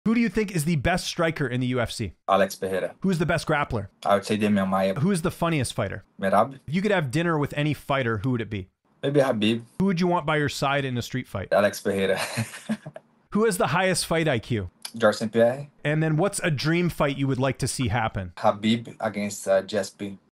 Who do you think is the best striker in the UFC? Alex Pereira. Who's the best grappler? I would say Demian Maia. Who's the funniest fighter? Merab. If you could have dinner with any fighter, who would it be? Maybe Habib. Who would you want by your side in a street fight? Alex Pereira. Who has the highest fight IQ? George St. Pierre. And then what's a dream fight you would like to see happen? Habib against GSP.